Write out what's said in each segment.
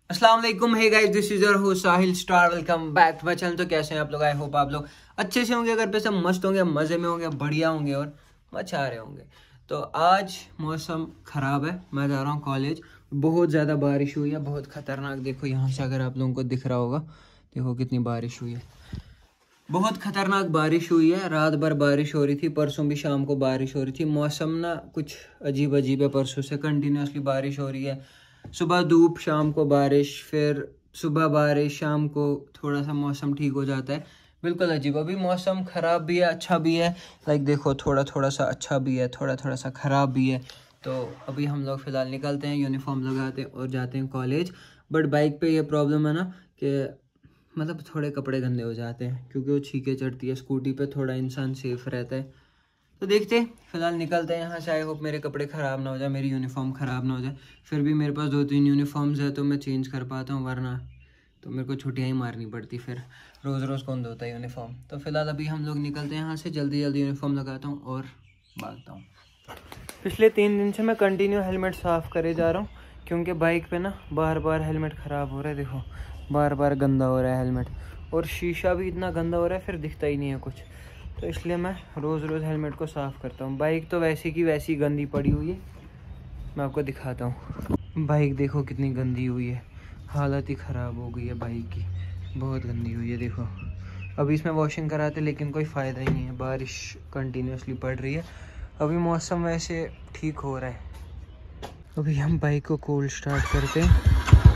अस्सलाम वालेकुम, hey guys, this is your host Sahil Star. Welcome back to my channel. तो कैसे हैं आप लोग? आई होप आप लोग अच्छे से होंगे, घर पे सब मस्त होंगे, मज़े में होंगे, बढ़िया होंगे और मचा रहे होंगे। तो आज मौसम ख़राब है, मैं जा रहा हूँ कॉलेज। बहुत ज़्यादा बारिश हुई है, बहुत ख़तरनाक। देखो यहाँ से अगर आप लोगों को दिख रहा होगा, देखो कितनी बारिश हुई है। बहुत ख़तरनाक बारिश हुई है, रात भर बारिश हो रही थी, परसों भी शाम को बारिश हो रही थी। मौसम ना कुछ अजीब अजीब है, परसों से कंटिन्यूसली बारिश हो रही है। सुबह धूप, शाम को बारिश, फिर सुबह बारिश, शाम को थोड़ा सा मौसम ठीक हो जाता है। बिल्कुल अजीब। अभी मौसम ख़राब भी है, अच्छा भी है। लाइक देखो, थोड़ा थोड़ा सा अच्छा भी है, थोड़ा थोड़ा सा ख़राब भी है। तो अभी हम लोग फ़िलहाल निकलते हैं, यूनिफॉर्म लगाते हैं और जाते हैं कॉलेज। बट बाइक पे ये प्रॉब्लम है ना कि मतलब थोड़े कपड़े गंदे हो जाते हैं, क्योंकि वो छींके चढ़ती है। स्कूटी पे थोड़ा इंसान सेफ रहता है। तो देखते हैं, फिलहाल निकलते हैं यहाँ से। आई होप मेरे कपड़े ख़राब ना हो जाए, मेरी यूनिफॉर्म ख़राब ना हो जाए। फिर भी मेरे पास 2-3 यूनिफॉर्म्स है तो मैं चेंज कर पाता हूँ, वरना तो मेरे को छुट्टियाँ ही मारनी पड़ती। फिर रोज़ रोज़ कौन धोता है यूनिफॉर्म। तो फिलहाल अभी हम लोग निकलते हैं यहाँ से, जल्दी जल्दी यूनिफॉर्म लगाता हूँ और भागता हूँ। पिछले 3 दिन से मैं कंटिन्यू हेलमेट साफ़ करे जा रहा हूँ, क्योंकि बाइक पे ना बार बार हेलमेट ख़राब हो रहा है। देखो बार बार गंदा हो रहा है हेलमेट, और शीशा भी इतना गंदा हो रहा है, फिर दिखता ही नहीं है कुछ। तो इसलिए मैं रोज़ रोज़ हेलमेट को साफ़ करता हूँ। बाइक तो वैसी की वैसी गंदी पड़ी हुई है, मैं आपको दिखाता हूँ। बाइक देखो कितनी गंदी हुई है, हालत ही ख़राब हो गई है बाइक की, बहुत गंदी हुई है। देखो अभी इसमें वॉशिंग कराते लेकिन कोई फ़ायदा ही नहीं है, बारिश कंटिन्यूसली पड़ रही है। अभी मौसम वैसे ठीक हो रहा है। अभी हम बाइक को कोल्ड स्टार्ट करते हैं।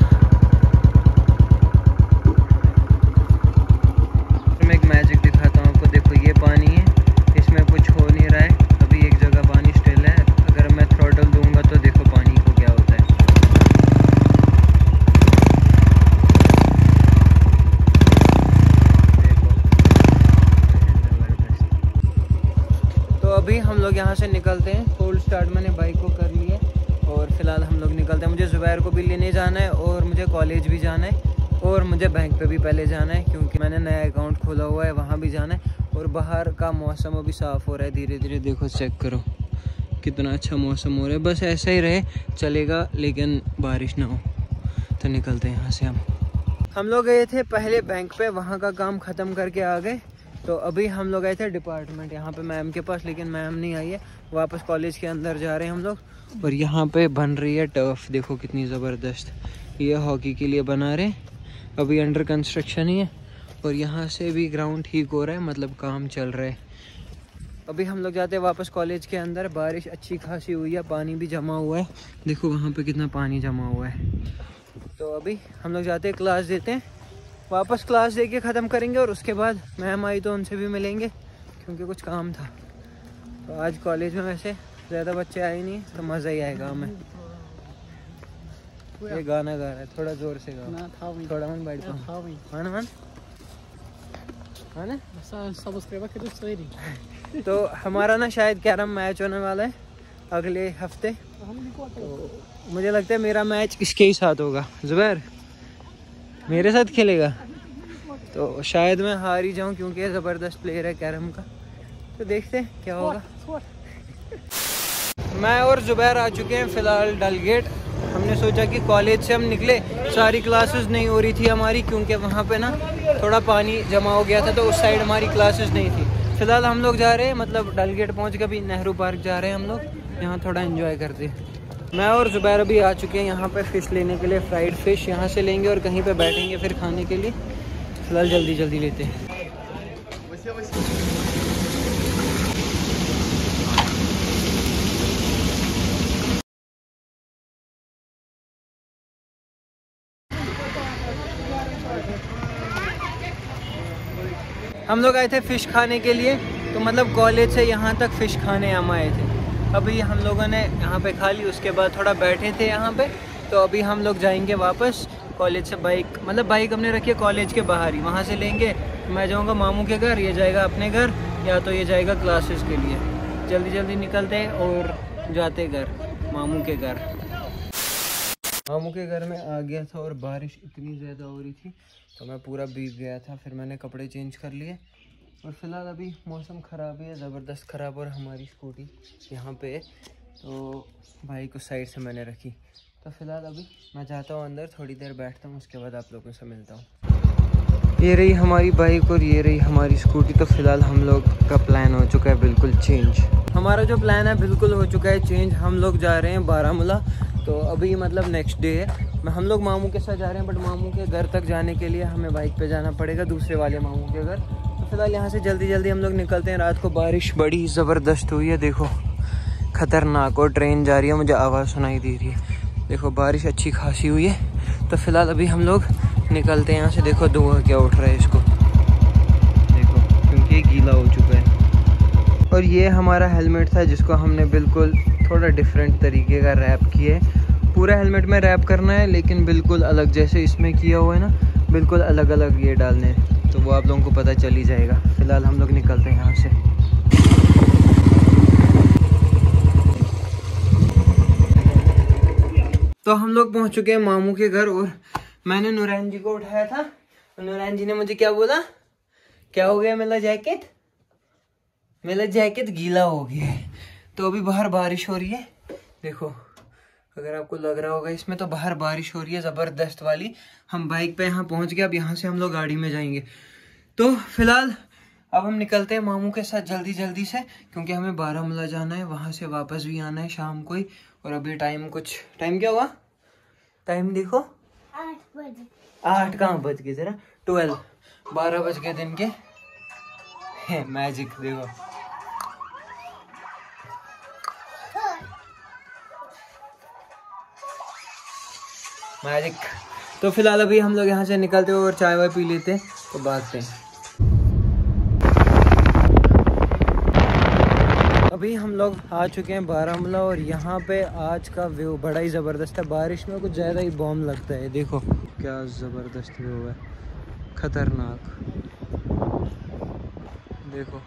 मैं एक मैजिक दिखाता हूँ आपको। देखो ये पानी है, इसमें कुछ हो नहीं रहा है। अभी एक जगह पानी स्टिल है, अगर मैं थ्रॉटल दूंगा तो देखो पानी को क्या होता है। देखो ज़बरदस्त। तो अभी हम लोग यहाँ से निकलते हैं। कोल्ड स्टार्ट मैंने बाइक को कर लिया है और फिलहाल हम लोग निकलते हैं। मुझे ज़ुबैर को भी लेने जाना है और मुझे कॉलेज भी जाना है, और मुझे बैंक पे भी पहले जाना है, क्योंकि मैंने नया अकाउंट खोला हुआ है, वहाँ भी जाना है। और बाहर का मौसम अभी साफ़ हो रहा है धीरे धीरे। देखो चेक करो कितना अच्छा मौसम हो रहा है। बस ऐसा ही रहे चलेगा, लेकिन बारिश ना हो। तो निकलते हैं यहाँ से। हम लोग गए थे पहले बैंक पे, वहाँ का काम ख़त्म करके आ गए। तो अभी हम लोग गए थे डिपार्टमेंट, यहाँ पे मैम के पास, लेकिन मैम नहीं आई है। वापस कॉलेज के अंदर जा रहे हैं हम लोग। और यहाँ पे बन रही है टर्फ, देखो कितनी ज़बरदस्त। ये हॉकी के लिए बना रहे, अभी अंडर कंस्ट्रक्शन ही है। और यहाँ से भी ग्राउंड ठीक हो रहा है, मतलब काम चल रहा है। अभी हम लोग जाते हैं वापस कॉलेज के अंदर। बारिश अच्छी खासी हुई है, पानी भी जमा हुआ है। देखो वहाँ पे कितना पानी जमा हुआ है। तो अभी हम लोग जाते हैं, क्लास देते हैं, वापस क्लास दे के ख़त्म करेंगे। और उसके बाद मैम आई तो उनसे भी मिलेंगे, क्योंकि कुछ काम था। तो आज कॉलेज में वैसे ज़्यादा बच्चे आए नहीं, तो मज़ा ही आएगा हमें। ये गाना गा रहा है, थोड़ा ज़ोर से गा, थोड़ा मन बैठ तो हमारा ना शायद कैरम मैच होने वाला है अगले हफ्ते। तो मुझे लगता है मेरा मैच इसके ही साथ होगा। ज़ुबैर मेरे साथ खेलेगा, तो शायद मैं हार ही जाऊं, क्योंकि ये ज़बरदस्त प्लेयर है कैरम का। तो देखते हैं क्या होगा। मैं और ज़ुबैर आ चुके हैं फ़िलहाल डल गेट। हमने सोचा कि कॉलेज से हम निकले, सारी क्लासेस नहीं हो रही थी हमारी, क्योंकि वहाँ पे ना थोड़ा पानी जमा हो गया था, तो उस साइड हमारी क्लासेस नहीं थी। फ़िलहाल हम लोग जा रहे हैं, मतलब डल गेट पहुँच के अभी नेहरू पार्क जा रहे हैं हम लोग, यहाँ थोड़ा एंजॉय करते हैं। मैं और ज़ुबैर अभी आ चुके हैं यहाँ पे फ़िश लेने के लिए। फ्राइड फ़िश यहाँ से लेंगे और कहीं पे बैठेंगे फिर खाने के लिए। फ़िलहाल जल्दी जल्दी लेते हैं। हम लोग आए थे फ़िश खाने के लिए, तो मतलब कॉलेज से यहाँ तक फ़िश खाने हम आए थे। अभी हम लोगों ने यहाँ पे खा ली, उसके बाद थोड़ा बैठे थे यहाँ पे। तो अभी हम लोग जाएंगे वापस कॉलेज से। बाइक मतलब बाइक हमने रखी है कॉलेज के बाहर ही, वहाँ से लेंगे। मैं जाऊँगा मामू के घर, ये जाएगा अपने घर, या तो ये जाएगा क्लासेस के लिए। जल्दी जल्दी निकलते हैं और जाते घर, मामू के घर। मामू के घर में आ गया था और बारिश इतनी ज़्यादा हो रही थी, तो मैं पूरा भीग गया था। फिर मैंने कपड़े चेंज कर लिए। और फिलहाल अभी मौसम ख़राब है, ज़बरदस्त ख़राब। और हमारी स्कूटी यहाँ पे है, तो भाई को साइड से मैंने रखी। तो फिलहाल अभी मैं जाता हूँ अंदर, थोड़ी देर बैठता हूँ, उसके बाद आप लोगों से मिलता हूँ। ये रही हमारी बाइक और ये रही हमारी स्कूटी। तो फिलहाल हम लोग का प्लान हो चुका है बिल्कुल चेंज। हमारा जो प्लान है बिल्कुल हो चुका है चेंज। हम लोग जा रहे हैं बारामूला। तो अभी मतलब नेक्स्ट डे है। हम लोग मामू के साथ जा रहे हैं, बट मामू के घर तक जाने के लिए हमें बाइक पे जाना पड़ेगा, दूसरे वाले मामू के घर। तो फिलहाल यहाँ से जल्दी जल्दी हम लोग निकलते हैं। रात को बारिश बड़ी ज़बरदस्त हुई है, देखो खतरनाक। और ट्रेन जा रही है, मुझे आवाज़ सुनाई दे रही है। देखो बारिश अच्छी खासी हुई है। तो फिलहाल अभी हम लोग निकलते हैं यहाँ से। देखो धुआं क्या उठ रहा है इसको, देखो, क्योंकि ये गीला हो चुका है। और ये हमारा हेलमेट था जिसको हमने बिल्कुल थोड़ा डिफरेंट तरीके का रैप किया है। पूरा हेलमेट में रैप करना है लेकिन बिल्कुल अलग, जैसे इसमें किया हुआ है ना, बिल्कुल अलग अलग ये डालने हैं। तो वो आप लोगों को पता चल ही जाएगा। फिलहाल हम लोग निकलते हैं यहाँ से। तो हम लोग पहुँच चुके हैं मामू के घर और मैंने नूरैन जी को उठाया था। तो नूरैन जी ने मुझे क्या बोला, क्या हो गया मेरा जैकेट? मेरा जैकेट गीला हो गया है। तो अभी बाहर बारिश हो रही है, देखो अगर आपको लग रहा होगा इसमें, तो बाहर बारिश हो रही है ज़बरदस्त वाली। हम बाइक पे यहाँ पहुँच गए, अब यहाँ से हम लोग गाड़ी में जाएंगे। तो फिलहाल अब हम निकलते हैं मामू के साथ जल्दी जल्दी से, क्योंकि हमें बारामूला जाना है, वहाँ से वापस भी आना है शाम को ही। और अभी टाइम क्या हुआ, टाइम देखो 8 बजे। 8 कहाँ बज गए जरा, 12 बज गए दिन के। मैजिक देखो। मैजिक। तो फिलहाल अभी हम लोग यहाँ से निकलते हुए और चाय वाय पी लेते हैं, तो भागते हैं। अभी हम लोग आ चुके हैं बारामूला और यहाँ पे आज का व्यू बड़ा ही ज़बरदस्त है। बारिश में कुछ ज़्यादा ही बॉम्ब लगता है, देखो क्या ज़बरदस्त व्यू है, खतरनाक। देखो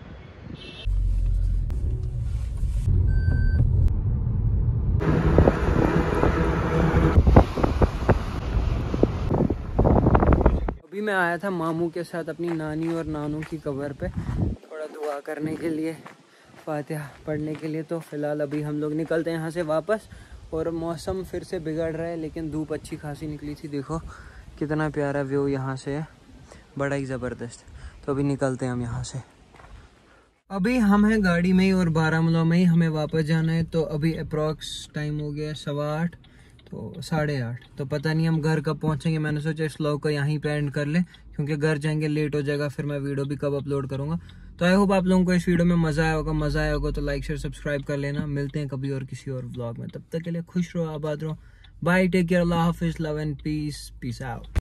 अभी मैं आया था मामू के साथ अपनी नानी और नानू की कब्र पे थोड़ा दुआ करने के लिए, फातिहा पढ़ने के लिए। तो फिलहाल अभी हम लोग निकलते हैं यहाँ से वापस। और मौसम फिर से बिगड़ रहा है लेकिन धूप अच्छी खासी निकली थी, देखो कितना प्यारा व्यू यहाँ से है, बड़ा ही ज़बरदस्त। तो अभी निकलते हैं हम यहाँ से। अभी हम हैं गाड़ी में ही और बारामूला में ही हमें वापस जाना है। तो अभी अप्रॉक्स टाइम हो गया 8:15, तो 8:30। तो पता नहीं हम घर कब पहुंचेंगे। मैंने सोचा इस व्लॉग को यहीं पे एंड कर ले, क्योंकि घर जाएंगे लेट हो जाएगा, फिर मैं वीडियो भी कब अपलोड करूंगा। तो आई होप आप लोगों को इस वीडियो में मज़ा आया होगा। तो लाइक शेयर सब्सक्राइब कर लेना। मिलते हैं कभी और किसी और व्लॉग में, तब तक के लिए खुश रहो, आबाद रहो। बाय, टेक केयर, अल्लाह हाफिज़, love and peace, peace out.